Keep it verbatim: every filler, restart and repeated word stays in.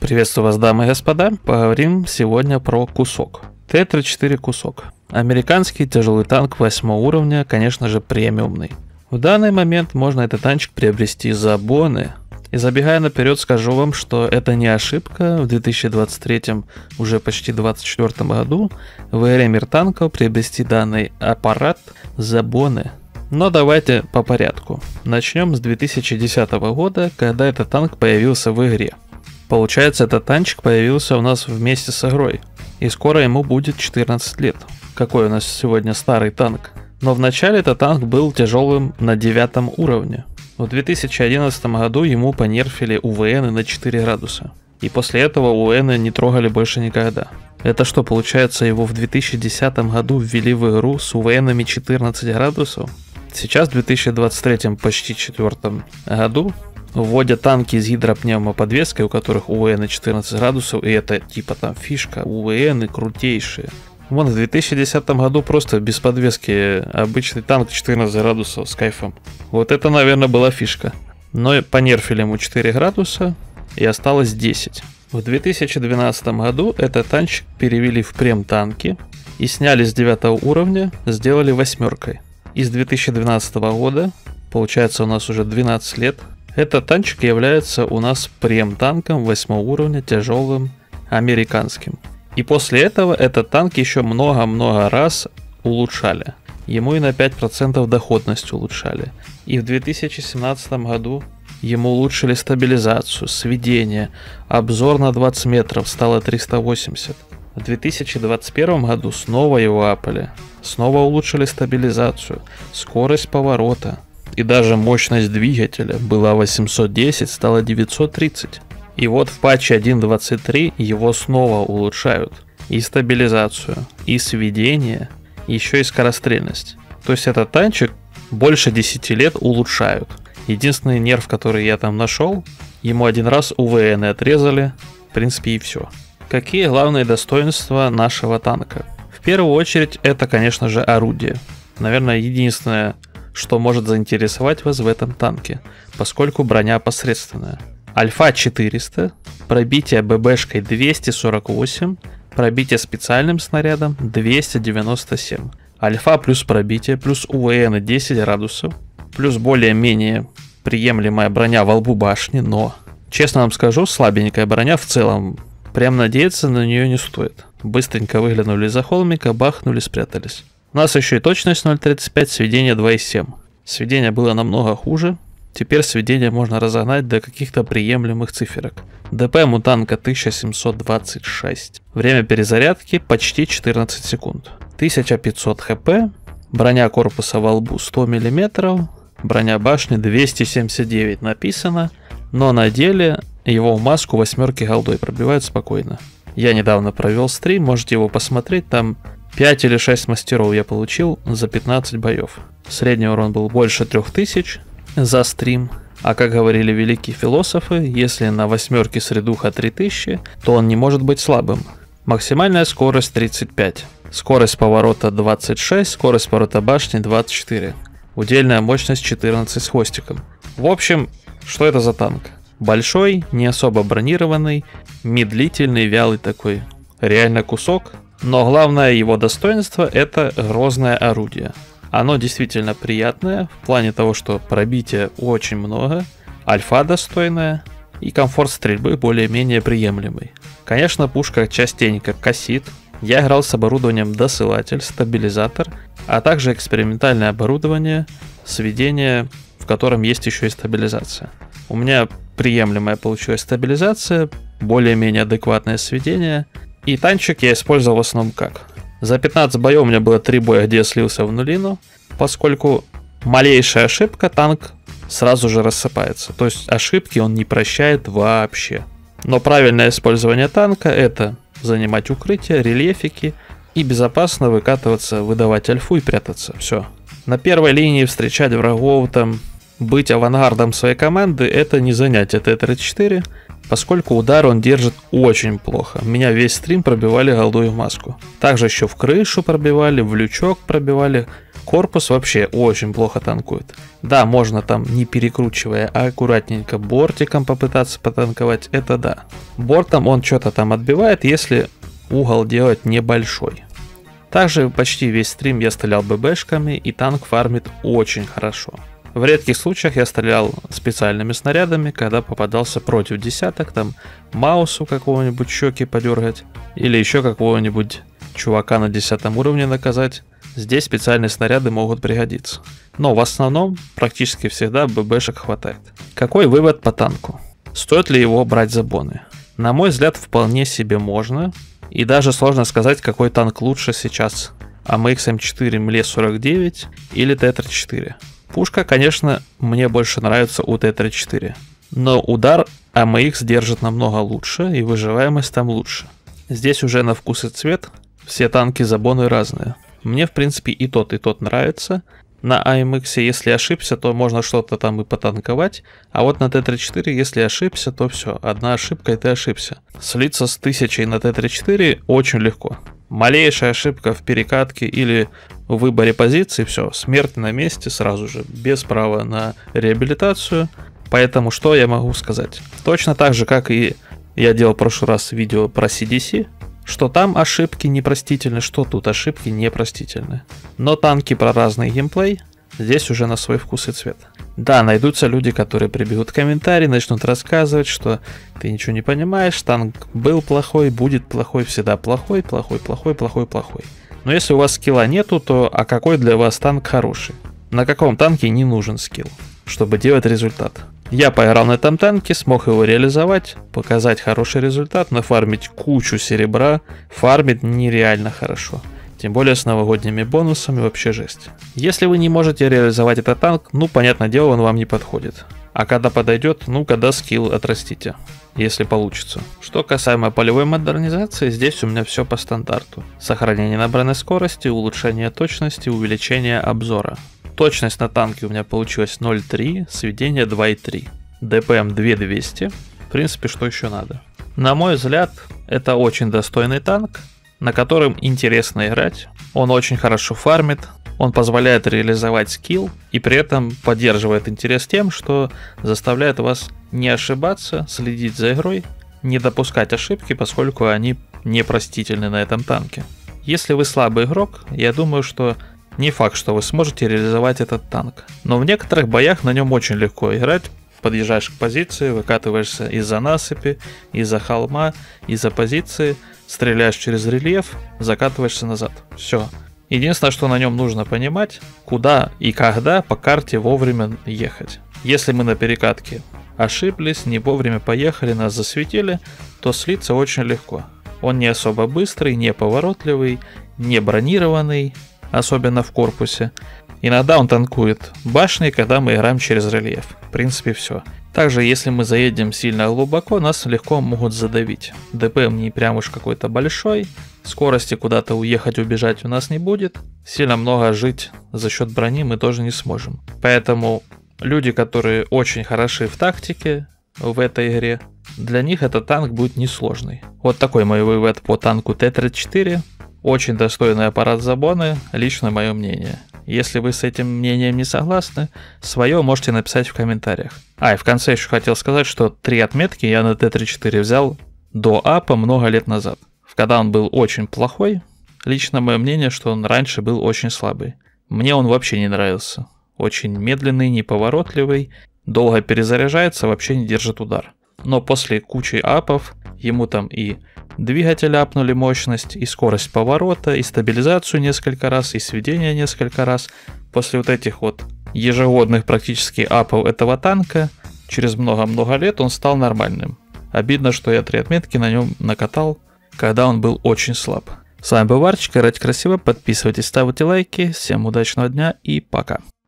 Приветствую вас, дамы и господа. Поговорим сегодня про кусок. Т тридцать четыре кусок. Американский тяжелый танк восьмого уровня, конечно же, премиумный. В данный момент можно этот танчик приобрести за боны. И забегая наперед, скажу вам, что это не ошибка. В две тысячи двадцать третьем, уже почти двадцать четвёртом году, в эре мир танков приобрести данный аппарат за боны. Но давайте по порядку. Начнем с две тысячи десятого года, когда этот танк появился в игре. Получается, этот танчик появился у нас вместе с игрой. И скоро ему будет четырнадцать лет. Какой у нас сегодня старый танк. Но вначале этот танк был тяжелым на девятом уровне. В две тысячи одиннадцатом году ему понерфили У В Н на четыре градуса. И после этого У В Н не трогали больше никогда. Это что, получается, его в две тысячи десятом году ввели в игру с У В Нами четырнадцать градусов? Сейчас в две тысячи двадцать третьем, почти четвёртом году, вводят танки с гидропневмоподвеской, у которых У В Н четырнадцать градусов, и это типа там фишка, У В Н крутейшие. Вон в две тысячи десятом году просто без подвески обычный танк четырнадцать градусов с кайфом. Вот это, наверное, была фишка. Но понерфили ему четыре градуса и осталось десять. В две тысячи двенадцатом году этот танчик перевели в прем-танки и сняли с девятого уровня, сделали восьмеркой. И с две тысячи двенадцатого года, получается у нас уже двенадцать лет, этот танчик является у нас прем-танком восьмого уровня, тяжелым, американским. И после этого этот танк еще много-много раз улучшали. Ему и на пять процентов доходность улучшали. И в две тысячи семнадцатом году ему улучшили стабилизацию, сведение, обзор на двадцать метров стало триста восемьдесят. В две тысячи двадцать первом году снова его апали. Снова улучшили стабилизацию, скорость поворота. И даже мощность двигателя была восемьсот десять, стала девятьсот тридцать. И вот в патче один точка двадцать три его снова улучшают. И стабилизацию, и сведение, еще и скорострельность. То есть этот танчик больше десяти лет улучшают. Единственный нерв, который я там нашел, ему один раз У В Н отрезали, в принципе и все. Какие главные достоинства нашего танка? В первую очередь это, конечно же, орудие. Наверное, единственное, что может заинтересовать вас в этом танке, поскольку броня посредственная. Альфа четыреста, пробитие ББшкой двести сорок восемь, пробитие специальным снарядом двести девяносто семь. Альфа плюс пробитие, плюс У В Н десять градусов, плюс более-менее приемлемая броня во лбу башни, но, честно вам скажу, слабенькая броня в целом. Прям надеяться на нее не стоит. Быстренько выглянули за холмика, бахнули, спрятались. У нас еще и точность ноль тридцать пять, сведение два и семь. Сведение было намного хуже. Теперь сведение можно разогнать до каких-то приемлемых циферок. ДПМ у танка тысяча семьсот двадцать шесть. Время перезарядки почти четырнадцать секунд. тысяча пятьсот хп. Броня корпуса во лбу сто миллиметров. Броня башни двести семьдесят девять написано. Но на деле его в маску восьмерки голдой пробивают спокойно. Я недавно провел стрим, можете его посмотреть. Там пять или шесть мастеров я получил за пятнадцать боев. Средний урон был больше трех тысяч за стрим. А как говорили великие философы, если на восьмерке средуха три тысячи, то он не может быть слабым. Максимальная скорость тридцать пять. Скорость поворота двадцать шесть, скорость поворота башни двадцать четыре. Удельная мощность четырнадцать с хвостиком. В общем, что это за танк? Большой, не особо бронированный, медлительный, вялый такой. Реально кусок. Но главное его достоинство — это грозное орудие. Оно действительно приятное в плане того, что пробития очень много, альфа достойная и комфорт стрельбы более-менее приемлемый. Конечно, пушка частенько косит. Я играл с оборудованием досылатель, стабилизатор, а также экспериментальное оборудование, сведение, в котором есть еще и стабилизация. У меня приемлемая получилась стабилизация, более-менее адекватное сведение. И танчик я использовал в основном как? За пятнадцать боев у меня было три боя, где я слился в нулину, поскольку малейшая ошибка, танк сразу же рассыпается. То есть ошибки он не прощает вообще. Но правильное использование танка — это занимать укрытие, рельефики и безопасно выкатываться, выдавать альфу и прятаться. Все. На первой линии встречать врагов, там, быть авангардом своей команды — это не занятие Т тридцать четыре. Поскольку удар он держит очень плохо. Меня весь стрим пробивали голдой в маску. Также еще в крышу пробивали, в лючок пробивали. Корпус вообще очень плохо танкует. Да, можно там не перекручивая, а аккуратненько бортиком попытаться потанковать, это да. Бортом он что-то там отбивает, если угол делать небольшой. Также почти весь стрим я стрелял ББшками, и танк фармит очень хорошо. В редких случаях я стрелял специальными снарядами, когда попадался против десяток, там маусу какого-нибудь щеки подергать, или еще какого-нибудь чувака на десятом уровне наказать. Здесь специальные снаряды могут пригодиться. Но в основном практически всегда ББшек хватает. Какой вывод по танку? Стоит ли его брать за боны? На мой взгляд, вполне себе можно. И даже сложно сказать, какой танк лучше сейчас. эй эм икс эм четыре эм эл и сорок девять или Т тридцать четыре. Пушка, конечно, мне больше нравится у Т тридцать четыре. Но удар эй эм икс держит намного лучше, и выживаемость там лучше. Здесь уже на вкус и цвет. Все танки за боны разные. Мне, в принципе, и тот, и тот нравится. На эй эм икс, если ошибся, то можно что-то там и потанковать. А вот на Т тридцать четыре, если ошибся, то все. Одна ошибка, и ты ошибся. Слиться с тысячей на Т тридцать четыре очень легко. Малейшая ошибка в перекатке или в выборе позиции, все, смерть на месте сразу же, без права на реабилитацию. Поэтому что я могу сказать? Точно так же, как и я делал в прошлый раз видео про Си Ди Си, что там ошибки непростительны, что тут ошибки непростительны. Но танки про разный геймплей, здесь уже на свой вкус и цвет. Да, найдутся люди, которые прибегут в комментарии, начнут рассказывать, что ты ничего не понимаешь, танк был плохой, будет плохой, всегда плохой, плохой, плохой, плохой, плохой. Но если у вас скилла нету, то а какой для вас танк хороший? На каком танке не нужен скилл, чтобы делать результат? Я поиграл на этом танке, смог его реализовать, показать хороший результат, нафармить кучу серебра, фармит нереально хорошо. Тем более с новогодними бонусами вообще жесть. Если вы не можете реализовать этот танк, ну, понятное дело, он вам не подходит. А когда подойдет, ну, когда скилл отрастите, если получится. Что касаемо полевой модернизации, здесь у меня все по стандарту. Сохранение набранной скорости, улучшение точности, увеличение обзора. Точность на танке у меня получилась ноль целых три десятых, сведение два и три. ДПМ две тысячи двести. В принципе, что еще надо? На мой взгляд, это очень достойный танк, на котором интересно играть. Он очень хорошо фармит, он позволяет реализовать скилл и при этом поддерживает интерес тем, что заставляет вас не ошибаться, следить за игрой, не допускать ошибки, поскольку они непростительны на этом танке. Если вы слабый игрок, я думаю, что не факт, что вы сможете реализовать этот танк. Но в некоторых боях на нем очень легко играть. Подъезжаешь к позиции, выкатываешься из-за насыпи, из-за холма, из-за позиции, стреляешь через рельеф, закатываешься назад. Все. Единственное, что на нем нужно понимать, куда и когда по карте вовремя ехать. Если мы на перекатке ошиблись, не вовремя поехали, нас засветили, то слиться очень легко. Он не особо быстрый, не поворотливый, не бронированный, особенно в корпусе. Иногда он танкует башни, когда мы играем через рельеф. В принципе, все. Также, если мы заедем сильно глубоко, нас легко могут задавить. ДПМ не прям уж какой-то большой, скорости куда-то уехать, убежать у нас не будет. Сильно много жить за счет брони мы тоже не сможем. Поэтому люди, которые очень хороши в тактике в этой игре, для них этот танк будет несложный. Вот такой мой вывод по танку Т тридцать четыре. Очень достойный аппарат за боны, лично мое мнение. Если вы с этим мнением не согласны, свое можете написать в комментариях. А, и в конце еще хотел сказать, что три отметки я на Т тридцать четыре взял до апа много лет назад. Когда он был очень плохой, лично мое мнение, что он раньше был очень слабый. Мне он вообще не нравился. Очень медленный, неповоротливый, долго перезаряжается, вообще не держит удар. Но после кучи апов, ему там и двигатель апнули мощность, и скорость поворота, и стабилизацию несколько раз, и сведение несколько раз. После вот этих вот ежегодных практически апов этого танка, через много-много лет он стал нормальным. Обидно, что я три отметки на нем накатал, когда он был очень слаб. С вами был Варчик, играйте красиво, подписывайтесь, ставьте лайки, всем удачного дня и пока.